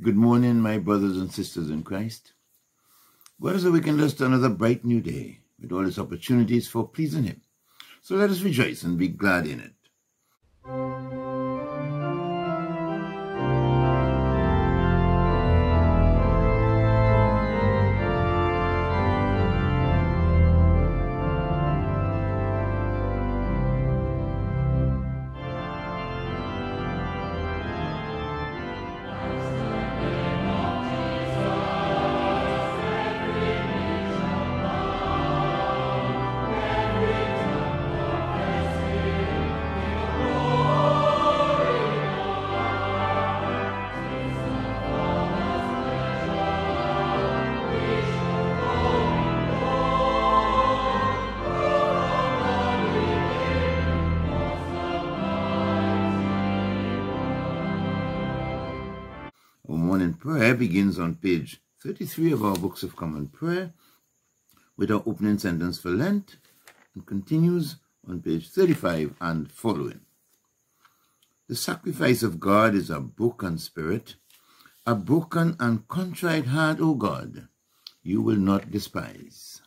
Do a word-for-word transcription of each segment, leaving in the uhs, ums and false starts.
Good morning, my brothers and sisters in Christ. God has awakened us to another bright new day, with all its opportunities for pleasing Him. So let us rejoice and be glad in it. Our morning prayer begins on page thirty-three of our Books of Common Prayer with our opening sentence for Lent and continues on page thirty-five and following. The sacrifice of God is a broken spirit, a broken and contrite heart, O God, you will not despise.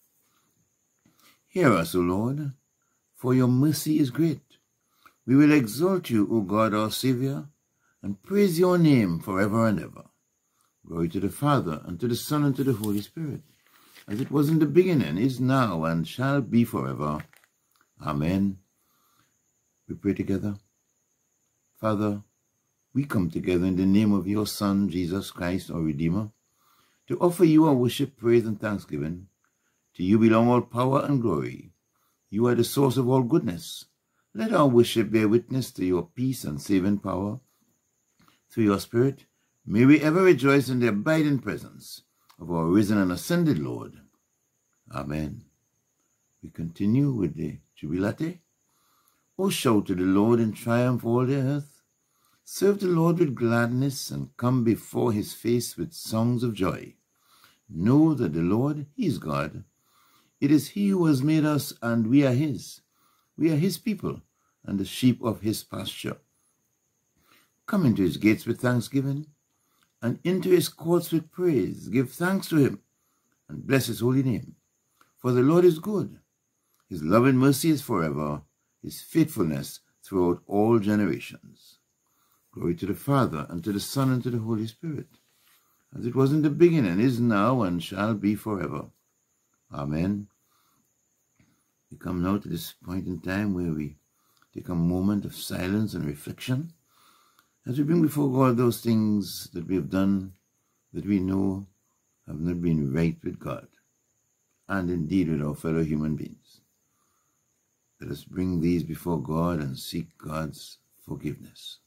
Hear us, O Lord, for your mercy is great. We will exalt you, O God, our Saviour, and praise your name forever and ever. Glory to the Father, and to the Son, and to the Holy Spirit, as it was in the beginning, is now, and shall be forever. Amen. We pray together. Father, we come together in the name of your Son, Jesus Christ, our Redeemer, to offer you our worship, praise, and thanksgiving. To you belong all power and glory. You are the source of all goodness. Let our worship bear witness to your peace and saving power. Through your Spirit, may we ever rejoice in the abiding presence of our risen and ascended Lord. Amen. We continue with the Jubilate. O shout to the Lord in triumph, all the earth. Serve the Lord with gladness, and come before his face with songs of joy. Know that the Lord, he is God. It is he who has made us, and we are his. We are his people, and the sheep of his pasture. Come into his gates with thanksgiving, and into his courts with praise. Give thanks to him, and bless his holy name. For the Lord is good. His love and mercy is forever, his faithfulness throughout all generations. Glory to the Father, and to the Son, and to the Holy Spirit, as it was in the beginning, is now, and shall be forever. Amen. We come now to this point in time where we take a moment of silence and reflection, as we bring before God those things that we have done that we know have not been right with God, and indeed with our fellow human beings. Let us bring these before God and seek God's forgiveness.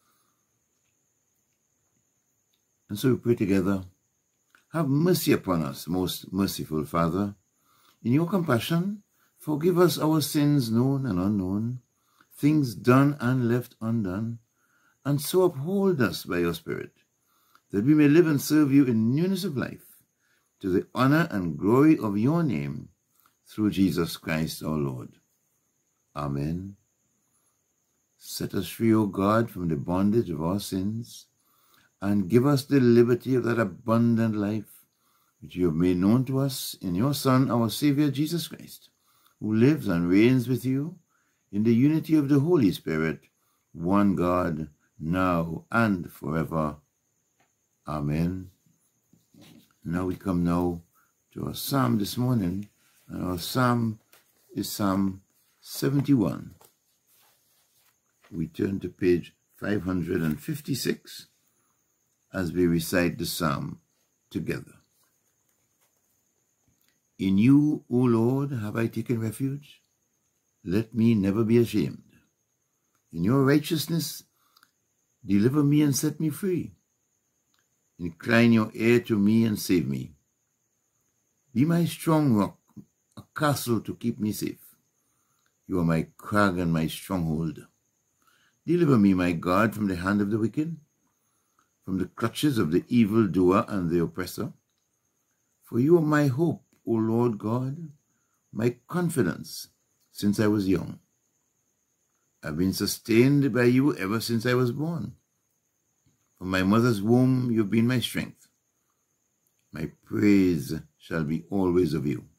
And so we pray together. Have mercy upon us, most merciful Father. In your compassion, forgive us our sins known and unknown, things done and left undone, and so uphold us by your Spirit, that we may live and serve you in newness of life, to the honor and glory of your name, through Jesus Christ our Lord. Amen. Set us free, O God, from the bondage of our sins, and give us the liberty of that abundant life which you have made known to us in your Son, our Saviour, Jesus Christ, who lives and reigns with you in the unity of the Holy Spirit, one God, now and forever. Amen. Now we come now to our psalm this morning, and our psalm is Psalm seventy-one. We turn to page five hundred fifty-six as we recite the psalm together. In you, O Lord, have I taken refuge. Let me never be ashamed. In your righteousness, deliver me and set me free. Incline your ear to me and save me. Be my strong rock, a castle to keep me safe. You are my crag and my stronghold. Deliver me, my God, from the hand of the wicked, from the clutches of the evildoer and the oppressor. For you are my hope, O Lord God, my confidence since I was young. I've been sustained by you ever since I was born. From my mother's womb you have been my strength. My praise shall be always of you.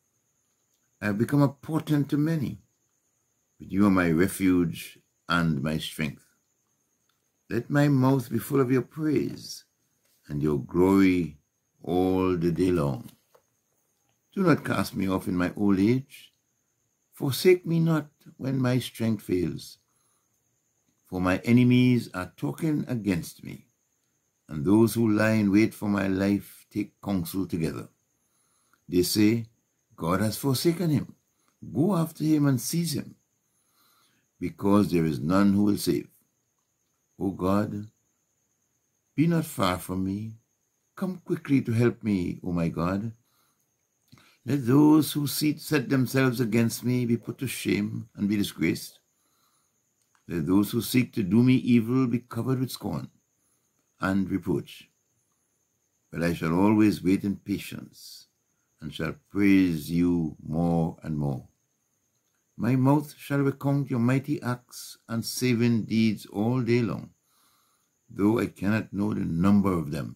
I have become a portent to many, but you are my refuge and my strength. Let my mouth be full of your praise and your glory all the day long. Do not cast me off in my old age. Forsake me not when my strength fails. For my enemies are talking against me, and those who lie in wait for my life take counsel together. They say, God has forsaken him. Go after him and seize him, because there is none who will save. O God, be not far from me. Come quickly to help me, O my God. Let those who set themselves against me be put to shame and be disgraced. Let those who seek to do me evil be covered with scorn and reproach. But I shall always wait in patience and shall praise you more and more. My mouth shall recount your mighty acts and saving deeds all day long, though I cannot know the number of them.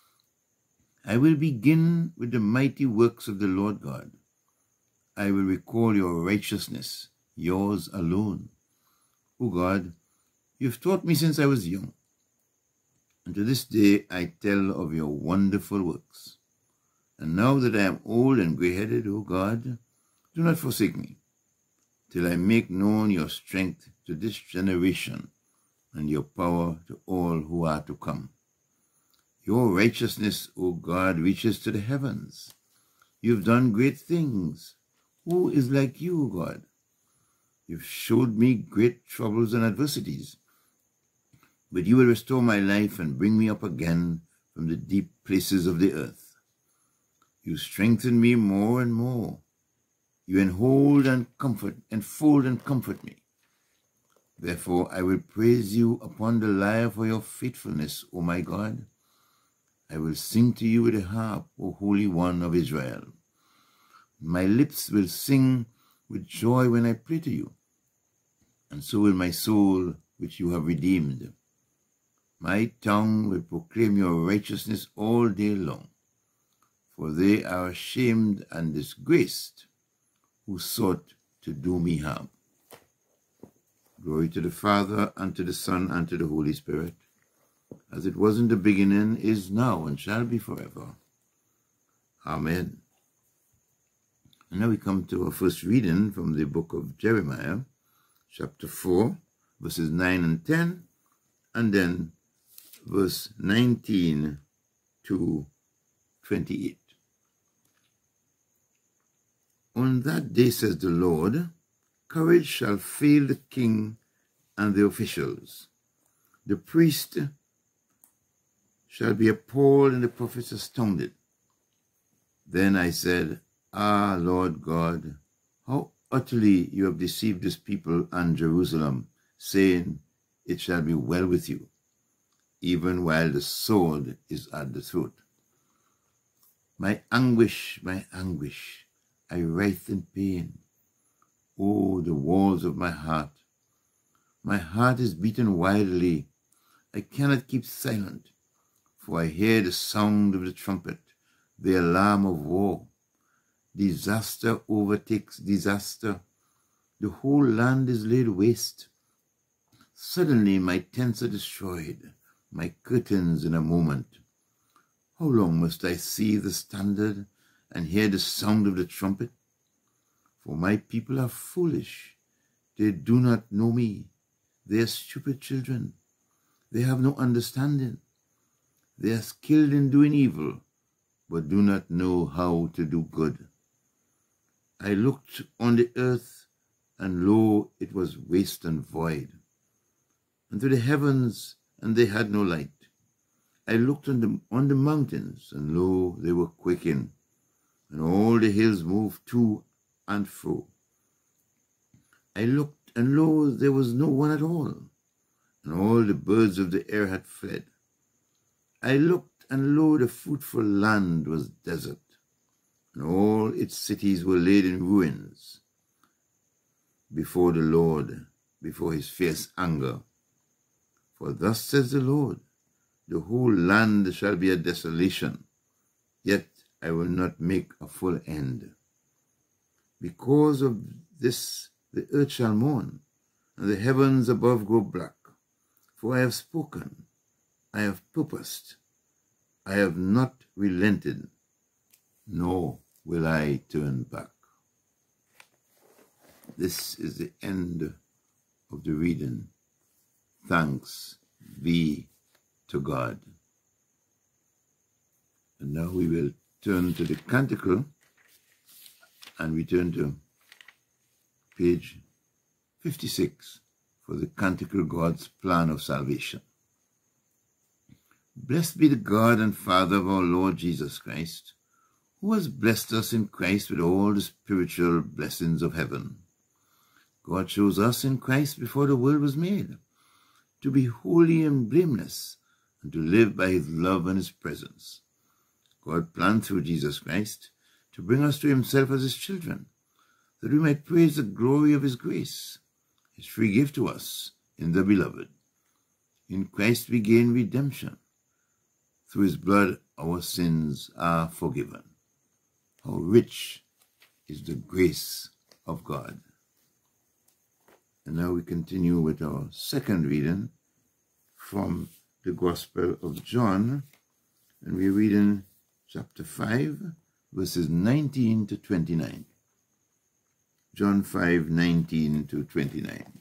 I will begin with the mighty works of the Lord God. I will recall your righteousness, yours alone. O God, you have taught me since I was young, and to this day I tell of your wonderful works. And now that I am old and grey-headed, O God, do not forsake me, till I make known your strength to this generation and your power to all who are to come. Your righteousness, O God, reaches to the heavens. You have done great things. Who is like you, O God? You've showed me great troubles and adversities, but you will restore my life and bring me up again from the deep places of the earth. You strengthen me more and more. You enhold and comfort, enfold and comfort me. Therefore I will praise you upon the lyre for your faithfulness, O my God. I will sing to you with a harp, O Holy One of Israel. My lips will sing with joy when I pray to you, and so will my soul which you have redeemed. My tongue will proclaim your righteousness all day long, for they are ashamed and disgraced who sought to do me harm. Glory to the Father, and to the Son, and to the Holy Spirit, as it was in the beginning, is now, and shall be forever. Amen. And now we come to our first reading from the book of Jeremiah, chapter four, verses nine and ten, and then verse nineteen to twenty-eight. On that day, says the Lord, courage shall fail the king and the officials. The priest shall be appalled and the prophets astounded. Then I said, Ah, Lord God, how utterly you have deceived this people and Jerusalem, saying, It shall be well with you, even while the sword is at the throat. My anguish, my anguish, I writhe in pain. Oh, the walls of my heart. My heart is beating wildly. I cannot keep silent, for I hear the sound of the trumpet, the alarm of war. Disaster overtakes disaster. The whole land is laid waste. Suddenly my tents are destroyed, my curtains in a moment. How long must I see the standard and hear the sound of the trumpet? For my people are foolish. They do not know me. They are stupid children. They have no understanding. They are skilled in doing evil, but do not know how to do good. I looked on the earth, and lo, it was waste and void. And to the heavens, and they had no light. I looked on the, on the mountains, and lo, they were quaking, and all the hills moved to and fro. I looked, and lo, there was no one at all, and all the birds of the air had fled. I looked, and lo, the fruitful land was desert, and all its cities were laid in ruins before the Lord, before his fierce anger. For thus says the Lord, the whole land shall be a desolation, yet I will not make a full end. Because of this the earth shall mourn, and the heavens above grow black. For I have spoken, I have purposed, I have not relented, nor will I turn back. This is the end of the reading. Thanks be to God. And now we will turn to the canticle, and we turn to page fifty-six for the canticle, God's Plan of Salvation. Blessed be the God and Father of our Lord Jesus Christ, who has blessed us in Christ with all the spiritual blessings of heaven. God chose us in Christ before the world was made, to be holy and blameless, and to live by his love and his presence. God planned through Jesus Christ to bring us to himself as his children, that we might praise the glory of his grace, his free gift to us in the Beloved. In Christ we gain redemption. Through his blood our sins are forgiven. How rich is the grace of God. And now we continue with our second reading from the Gospel of John, and we read in chapter five, verses nineteen to twenty-nine. John five, nineteen to twenty-nine.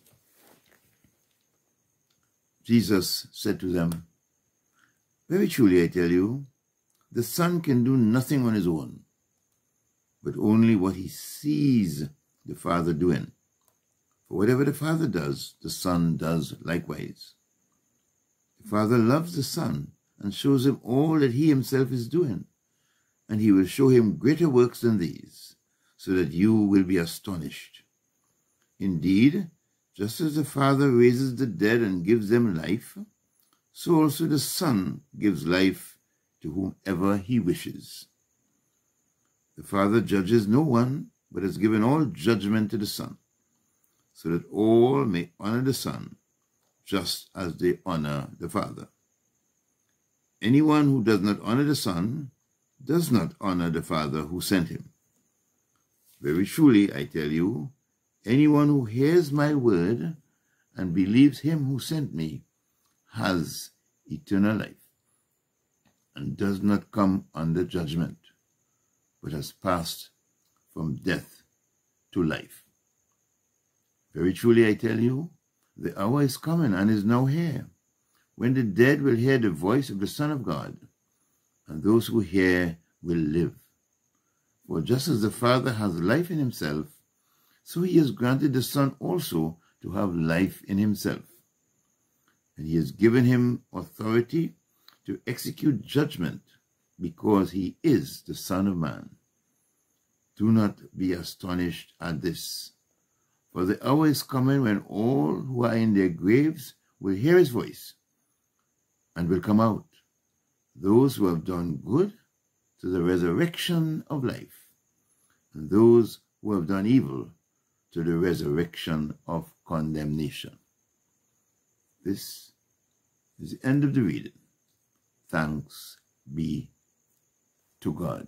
Jesus said to them, Very truly I tell you, the Son can do nothing on his own, but only what he sees the Father doing. For whatever the Father does, the Son does likewise. The Father loves the Son and shows him all that he himself is doing, and he will show him greater works than these, so that you will be astonished. Indeed, just as the Father raises the dead and gives them life, so also the Son gives life to whomever he wishes. The Father judges no one, but has given all judgment to the Son, so that all may honor the Son, just as they honor the Father. Anyone who does not honor the Son does not honor the Father who sent him. Very truly, I tell you, anyone who hears my word and believes him who sent me has eternal life, and does not come under judgment, but has passed from death to life. Very truly I tell you, the hour is coming and is now here, when the dead will hear the voice of the Son of God, and those who hear will live. For just as the Father has life in himself, so he has granted the Son also to have life in himself. And he has given him authority to execute judgment, because he is the Son of Man. Do not be astonished at this, for the hour is coming when all who are in their graves will hear his voice, and will come out, those who have done good to the resurrection of life, and those who have done evil to the resurrection of condemnation. This is the end of the reading. Thanks be to God.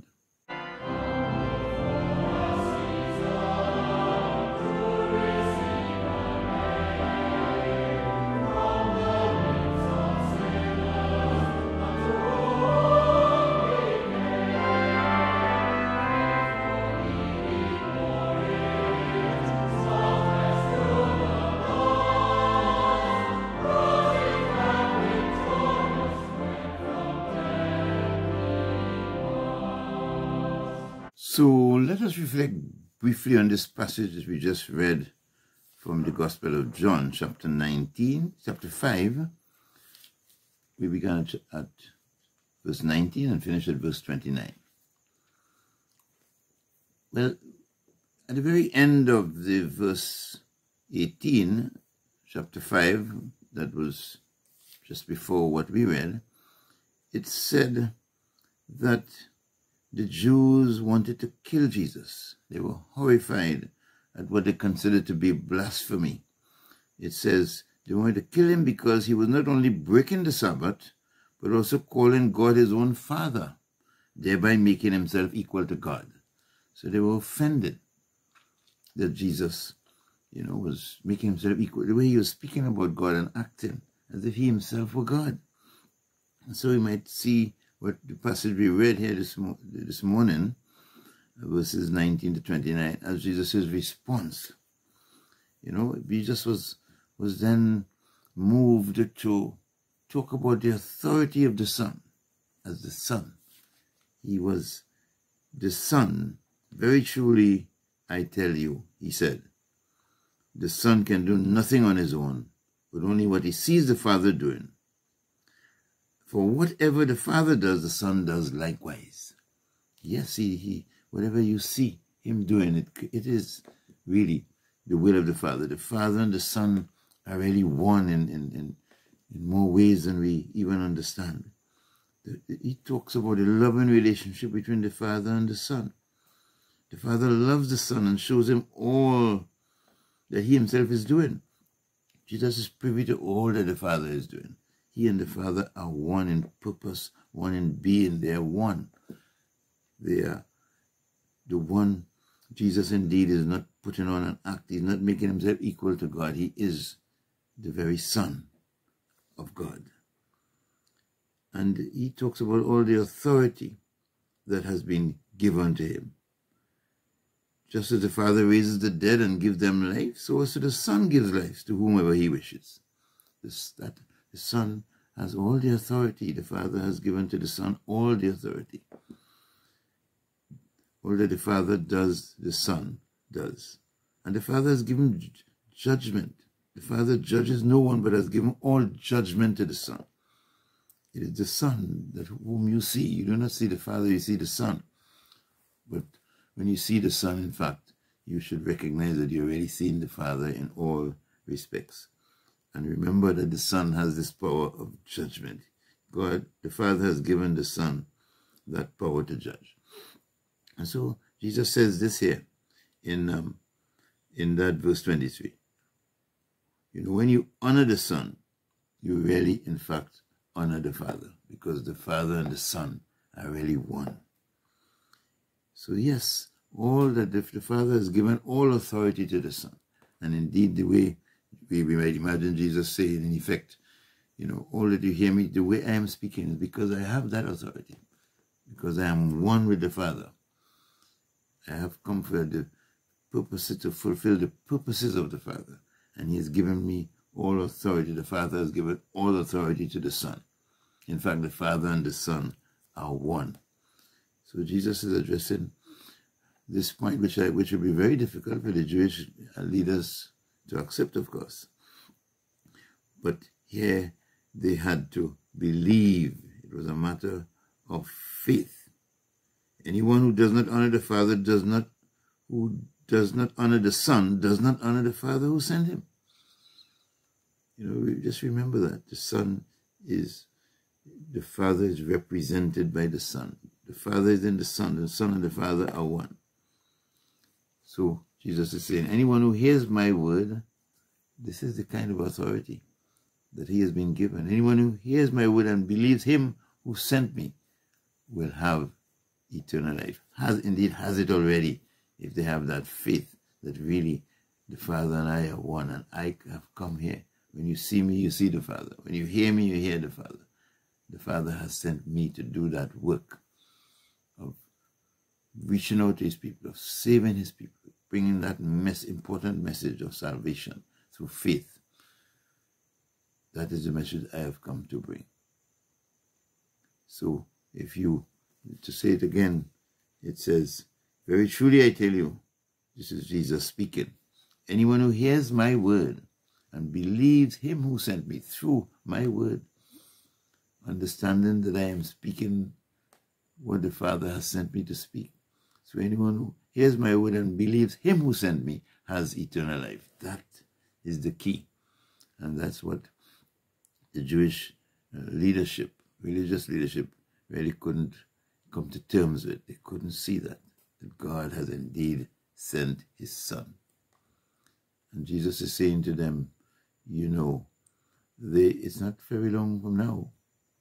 So let us reflect briefly on this passage that we just read from the Gospel of John, chapter nineteen, chapter five. We began at verse nineteen and finished at verse twenty-nine. Well, at the very end of the verse eighteen, chapter five, that was just before what we read, it said that the Jews wanted to kill Jesus. They were horrified at what they considered to be blasphemy. It says they wanted to kill him because he was not only breaking the Sabbath, but also calling God his own Father, thereby making himself equal to God. So they were offended that Jesus, you know, was making himself equal, the way he was speaking about God and acting as if he himself were God. And so we might see what the passage we read here this, mo this morning, verses nineteen to twenty-nine, as Jesus' response. You know, Jesus was, was then moved to talk about the authority of the Son. As the Son, he was the Son. Very truly, I tell you, he said, the Son can do nothing on his own, but only what he sees the Father doing. For whatever the Father does, the Son does likewise. Yes, he, he whatever you see him doing, it, it is really the will of the Father. The Father and the Son are really one in, in, in, in more ways than we even understand. The, the, he talks about a loving relationship between the Father and the Son. The Father loves the Son and shows him all that he himself is doing. Jesus is privy to all that the Father is doing. He and the Father are one in purpose, one in being. They are one. They are the one. Jesus indeed is not putting on an act. He's not making himself equal to God. He is the very Son of God. And he talks about all the authority that has been given to him. Just as the Father raises the dead and gives them life, so also the Son gives life to whomever he wishes. This, that the Son has all the authority. The Father has given to the Son all the authority. All that the Father does, the Son does. And the Father has given judgment. The Father judges no one, but has given all judgment to the Son. It is the Son that whom you see. You do not see the Father, you see the Son. But when you see the Son, in fact, you should recognize that you're already seeing the Father in all respects. And remember that the Son has this power of judgment. God, the Father, has given the Son that power to judge. And so Jesus says this here in, um, in that verse twenty-three. You know, when you honor the Son, you really, in fact, honor the Father, because the Father and the Son are really one. So yes, all that the, the Father has given all authority to the Son. And indeed, the way we, we might imagine Jesus saying, in effect, you know, all that you hear me, the way I am speaking is because I have that authority. Because I am one with the Father. I have come for the purposes to fulfill the purposes of the Father. And he has given me all authority. The Father has given all authority to the Son. In fact, the Father and the Son are one. So Jesus is addressing this point, which, I, which will be very difficult for the Jewish leaders to accept, of course. But here they had to believe. It was a matter of faith. Anyone who does not honor the Father does not, who does not honor the Son, does not honor the Father who sent him. You know, just remember that. The Son is, the Father is represented by the Son. The Father is in the Son. The Son and the Father are one. So Jesus is saying, anyone who hears my word, this is the kind of authority that he has been given. Anyone who hears my word and believes him who sent me will have eternal life. Has indeed has it already, if they have that faith that really the Father and I are one, and I have come here. When you see me, you see the Father. When you hear me, you hear the Father. The Father has sent me to do that work of reaching out to his people, of saving his people, bringing that mess, important message of salvation through faith. That is the message I have come to bring. So if you, to say it again, it says, very truly I tell you, this is Jesus speaking, anyone who hears my word and believes him who sent me through my word, understanding that I am speaking what the Father has sent me to speak. So anyone who hears my word and believes him who sent me has eternal life. That is the key. And that's what the Jewish uh, leadership, religious leadership, really couldn't come to terms with. They couldn't see that, that God has indeed sent his Son. And Jesus is saying to them, you know, they, it's not very long from now.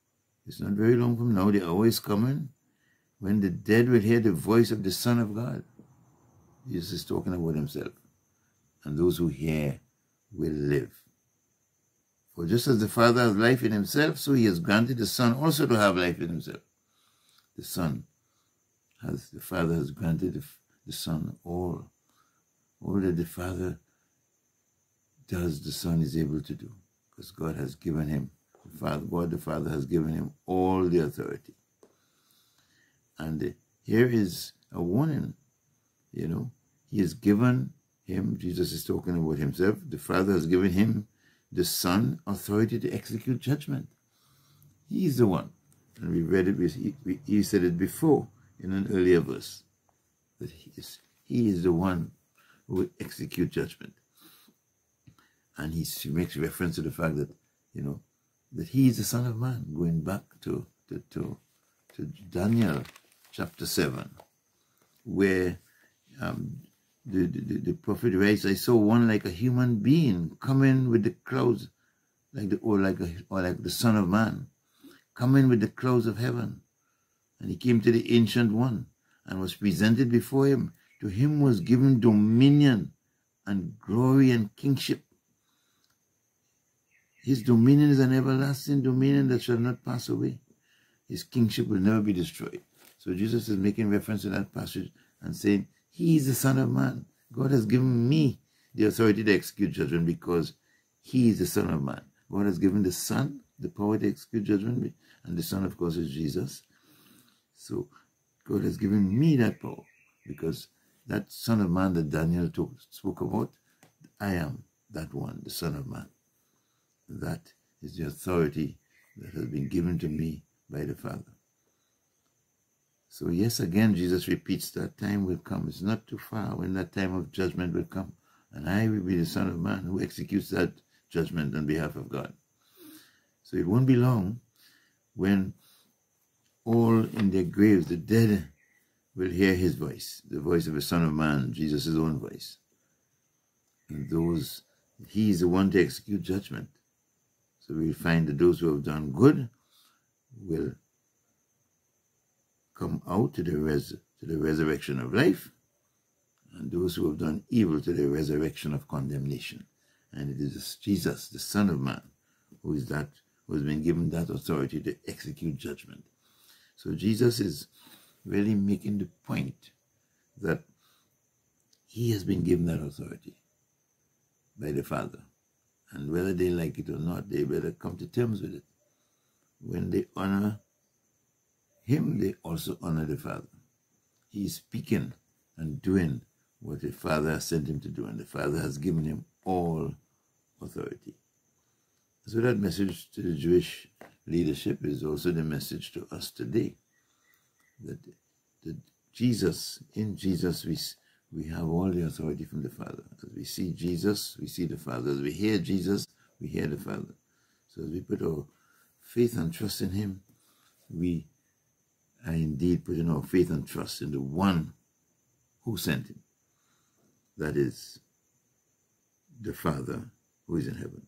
It's not very long from now, the hour is coming when the dead will hear the voice of the Son of God. Jesus is talking about himself. And those who hear will live. For just as the Father has life in himself, so he has granted the Son also to have life in himself. The Son has, the Father has granted the, the Son all. All that the Father does, the Son is able to do. Because God has given him, the Father, God the Father has given him all the authority. And uh, here is a warning, you know. He has given him, Jesus is talking about himself, the Father has given him, the Son, authority to execute judgment. He is the one. And we read it, he, we, he said it before in an earlier verse, that he is, he is the one who will execute judgment. And he, he makes reference to the fact that, you know, that he is the Son of Man, going back to, to, to, to Daniel chapter seven, where um, the, the, the prophet writes, I saw one like a human being coming with the clouds, like the, or, like a, or like the Son of Man, coming with the clouds of heaven. And he came to the Ancient One and was presented before him. To him was given dominion and glory and kingship. His dominion is an everlasting dominion that shall not pass away. His kingship will never be destroyed. So Jesus is making reference to that passage and saying, he is the Son of Man. God has given me the authority to execute judgment because he is the Son of Man. God has given the Son the power to execute judgment, and the Son, of course, is Jesus. So God has given me that power because that Son of Man that Daniel talk, spoke about, I am that one, the Son of Man. That is the authority that has been given to me by the Father. So yes, again, Jesus repeats that time will come. It's not too far when that time of judgment will come. And I will be the Son of Man who executes that judgment on behalf of God. So it won't be long when all in their graves, the dead, will hear his voice, the voice of the Son of Man, Jesus' own voice. And those, he is the one to execute judgment. So we'll find that those who have done good will come out to the, res to the resurrection of life, and those who have done evil to the resurrection of condemnation. And it is Jesus, the Son of Man, who is that, who has been given that authority to execute judgment. So Jesus is really making the point that he has been given that authority by the Father. And whether they like it or not, they better come to terms with it. When they honor him, they also honor the Father. He is speaking and doing what the Father has sent him to do, and the Father has given him all authority. So that message to the Jewish leadership is also the message to us today. That, that Jesus, in Jesus, we, we have all the authority from the Father. As we see Jesus, we see the Father. As we hear Jesus, we hear the Father. So as we put our faith and trust in him, we are indeed putting our faith and trust in the one who sent him. That is the Father who is in heaven.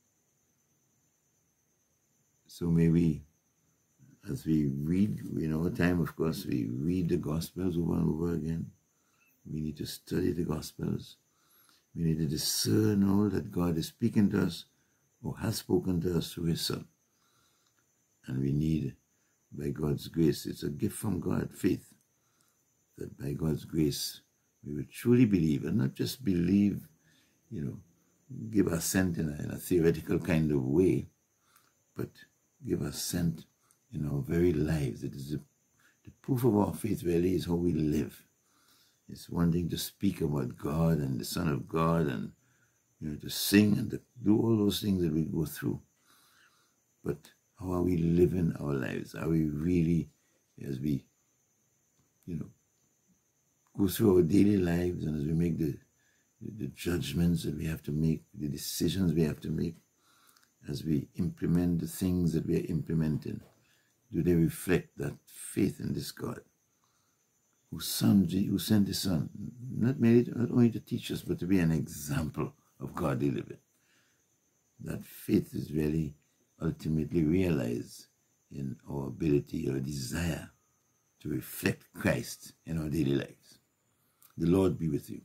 So may we, as we read, in our time, of course, we read the Gospels over and over again. We need to study the Gospels. We need to discern all that God is speaking to us or has spoken to us through his Son. And we need, by God's grace, it's a gift from God, faith, that by God's grace we will truly believe, and not just believe, you know, give assent in a, in a theoretical kind of way, but give assent in our very lives. It is the, the proof of our faith really is how we live. It's one thing to speak about God and the Son of God and, you know, to sing and to do all those things that we go through. But how are we living our lives? Are we really, as we, you know, go through our daily lives and as we make the, the judgments that we have to make, the decisions we have to make, as we implement the things that we are implementing, do they reflect that faith in this God who, son, who sent his Son, not, merely, not only to teach us, but to be an example of godly living? That faith is really ultimately realized in our ability or desire to reflect Christ in our daily lives. The Lord be with you.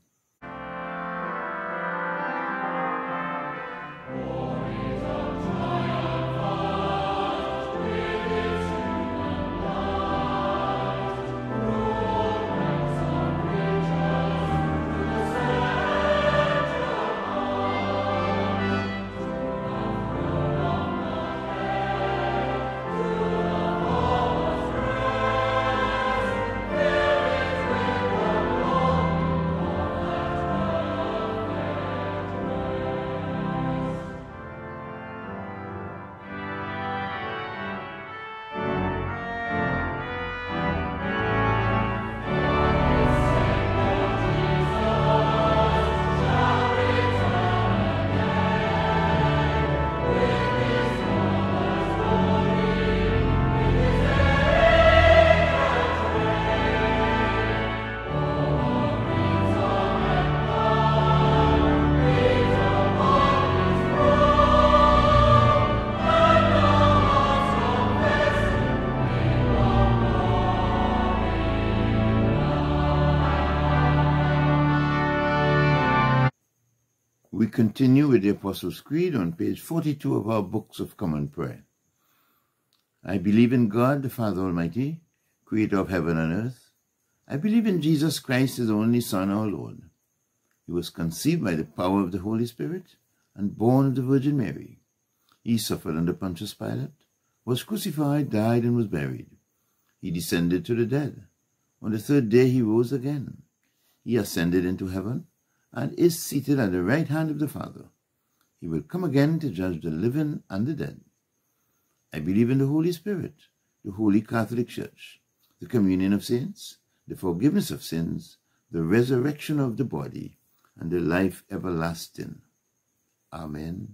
We continue with the Apostles' Creed on page forty-two of our Books of Common Prayer. I believe in God, the Father Almighty, creator of heaven and earth. I believe in Jesus Christ, his only Son, our Lord. He was conceived by the power of the Holy Spirit and born of the Virgin Mary. He suffered under Pontius Pilate, was crucified, died, and was buried. He descended to the dead. On the third day he rose again. He ascended into heaven and is seated at the right hand of the Father. He will come again to judge the living and the dead. I believe in the Holy Spirit, the Holy Catholic Church, the communion of saints, the forgiveness of sins, the resurrection of the body, and the life everlasting. Amen.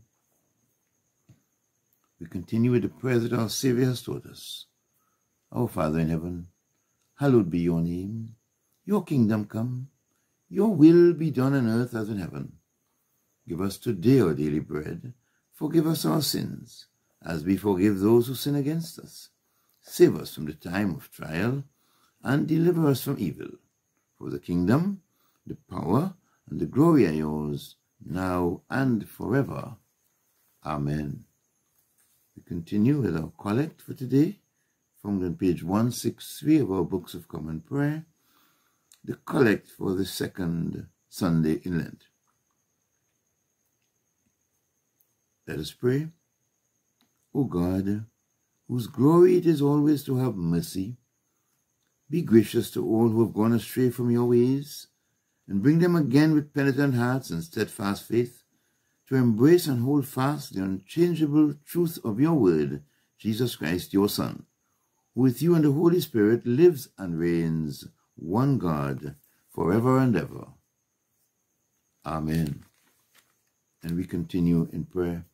We continue with the prayer that our Saviour has taught us. Our Father in heaven, hallowed be your name. Your kingdom come. Your will be done on earth as in heaven. Give us today our daily bread. Forgive us our sins, as we forgive those who sin against us. Save us from the time of trial, and deliver us from evil. For the kingdom, the power, and the glory are yours, now and forever. Amen. We continue with our collect for today, found on page one sixty-three of our Books of Common Prayer. The collect for the second Sunday in Lent. Let us pray. O God, whose glory it is always to have mercy, be gracious to all who have gone astray from your ways, and bring them again with penitent hearts and steadfast faith to embrace and hold fast the unchangeable truth of your word, Jesus Christ, your Son, who with you and the Holy Spirit lives and reigns, one God, forever and ever. Amen. And we continue in prayer.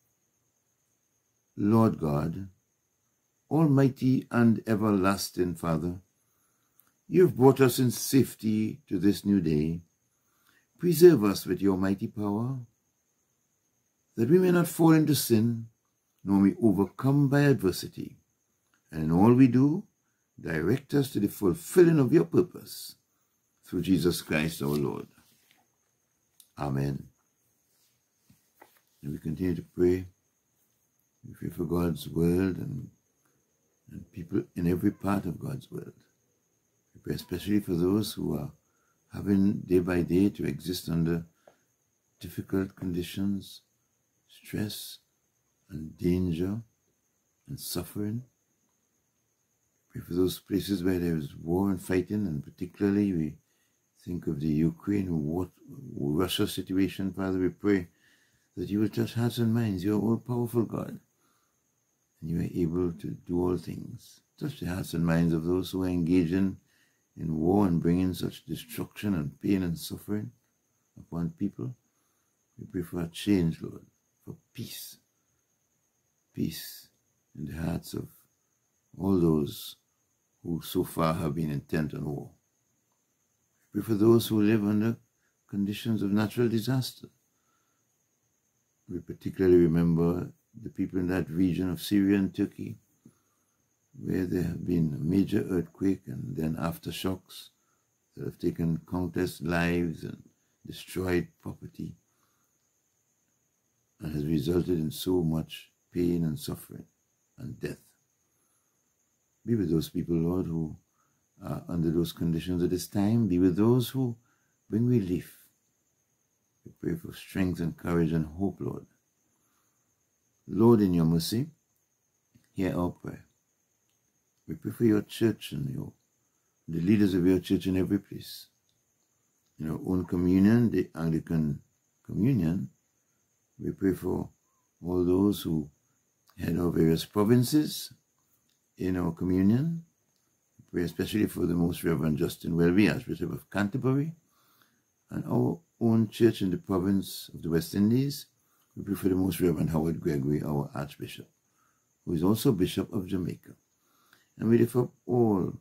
Lord God, Almighty and everlasting Father, you have brought us in safety to this new day. Preserve us with your mighty power, that we may not fall into sin, nor be overcome by adversity. And in all we do, direct us to the fulfilling of your purpose, through Jesus Christ our Lord. Amen. And we continue to pray. We pray for God's world and, and people in every part of God's world. We pray especially for those who are having day by day to exist under difficult conditions, stress and danger and suffering. Pray for those places where there is war and fighting, and particularly we think of the Ukraine war, Russia situation. Father, we pray that you will touch hearts and minds. You are all-powerful God, and you are able to do all things. Touch the hearts and minds of those who are engaging in war and bringing such destruction and pain and suffering upon people. We pray for a change, Lord, for peace. Peace in the hearts of all those who so far have been intent on war. We pray for those who live under conditions of natural disaster. We particularly remember the people in that region of Syria and Turkey where there have been a major earthquake and then aftershocks that have taken countless lives and destroyed property and has resulted in so much pain and suffering and death. Be with those people, Lord, who are under those conditions at this time. Be with those who bring relief. We pray for strength and courage and hope, Lord. Lord, in your mercy, hear our prayer. We pray for your church and your, the leaders of your church in every place. In our own communion, the Anglican Communion, we pray for all those who head our various provinces in our communion. We pray especially for the Most Reverend Justin Welby, Archbishop of Canterbury, and our own church in the province of the West Indies. We pray for the Most Reverend Howard Gregory, our Archbishop, who is also Bishop of Jamaica. And we lift up all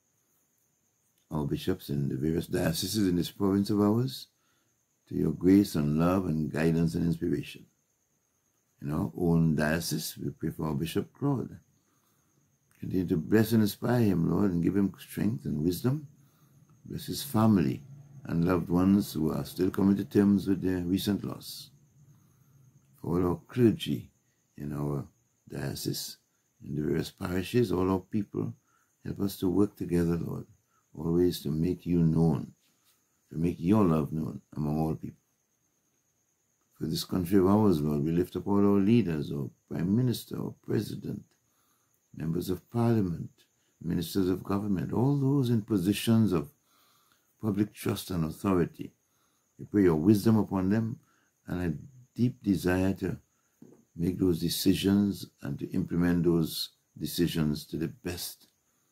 our bishops in the various dioceses in this province of ours to your grace and love and guidance and inspiration. In our own diocese, we pray for our Bishop Claude. Continue to bless and inspire him, Lord, and give him strength and wisdom. Bless his family and loved ones who are still coming to terms with their recent loss. For all our clergy in our diocese, in the various parishes, all our people, help us to work together, Lord, always to make you known, to make your love known among all people. For this country of ours, Lord, we lift up all our leaders, our Prime Minister, our President, members of Parliament, ministers of government, all those in positions of public trust and authority. We pray your wisdom upon them and a deep desire to make those decisions and to implement those decisions to the best,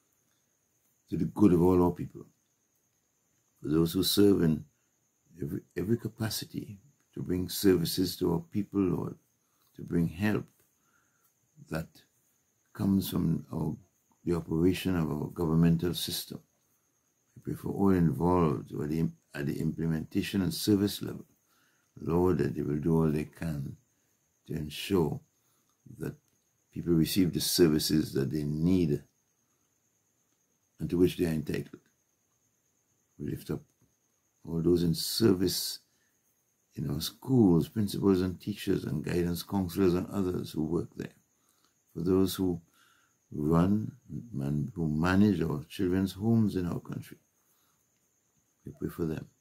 to the good of all our people. For those who serve in every, every capacity, to bring services to our people, Lord, to bring help that comes from our, the operation of our governmental system. We pray for all involved at the, at the implementation and service level, Lord, that they will do all they can to ensure that people receive the services that they need and to which they are entitled. We lift up all those in service in our schools, principals and teachers and guidance counselors and others who work there. For those who run and who manage our children's homes in our country, we pray for them.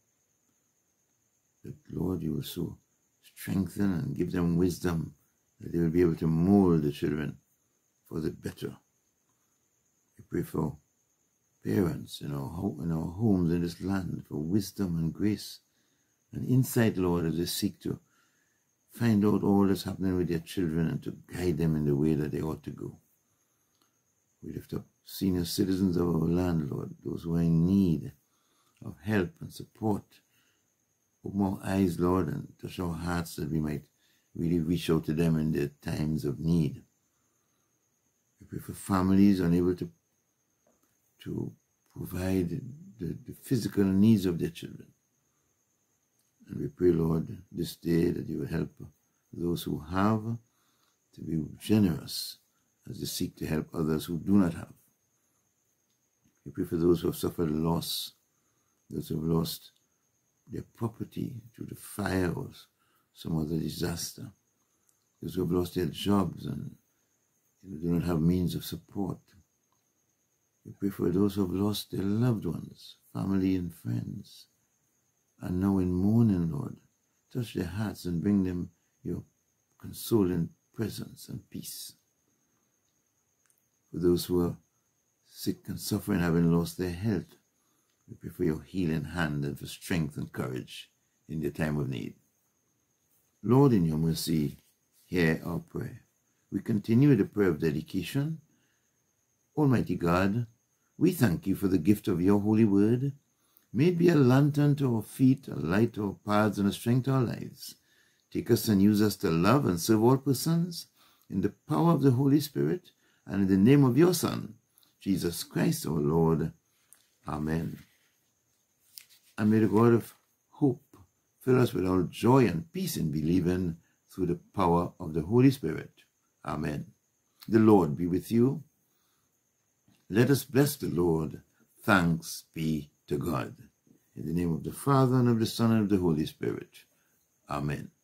That, Lord, you will so strengthen and give them wisdom that they will be able to mold the children for the better. We pray for parents in our, in our homes in this land, for wisdom and grace and insight, Lord, as they seek to find out all that's happening with their children and to guide them in the way that they ought to go. We lift up senior citizens of our land, Lord, those who are in need of help and support. Open our eyes, Lord, and touch our hearts that we might really reach out to them in their times of need. We pray for families unable to, to provide the, the physical needs of their children. And we pray, Lord, this day that you will help those who have to be generous as they seek to help others who do not have. We pray for those who have suffered loss, those who have lost their property through the fire or some other disaster, those who have lost their jobs and you know, do not have means of support. We pray for those who have lost their loved ones, family and friends, and now in mourning, Lord, touch their hearts and bring them your consoling presence and peace. For those who are sick and suffering, having lost their health, we pray for your healing hand and for strength and courage in their time of need. Lord, in your mercy, hear our prayer. We continue with the prayer of dedication. Almighty God, we thank you for the gift of your holy word. May it be a lantern to our feet, a light to our paths, and a strength to our lives. Take us and use us to love and serve all persons in the power of the Holy Spirit and in the name of your Son, Jesus Christ our Lord. Amen. And may the God of hope fill us with all joy and peace in believing through the power of the Holy Spirit. Amen. The Lord be with you. Let us bless the Lord. Thanks be to God. In the name of the Father, and of the Son, and of the Holy Spirit. Amen.